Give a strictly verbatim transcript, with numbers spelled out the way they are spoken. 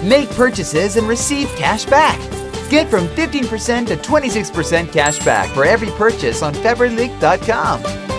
Make purchases and receive cash back. Get from fifteen percent to twenty-six percent cash back for every purchase on Febreleak dot com.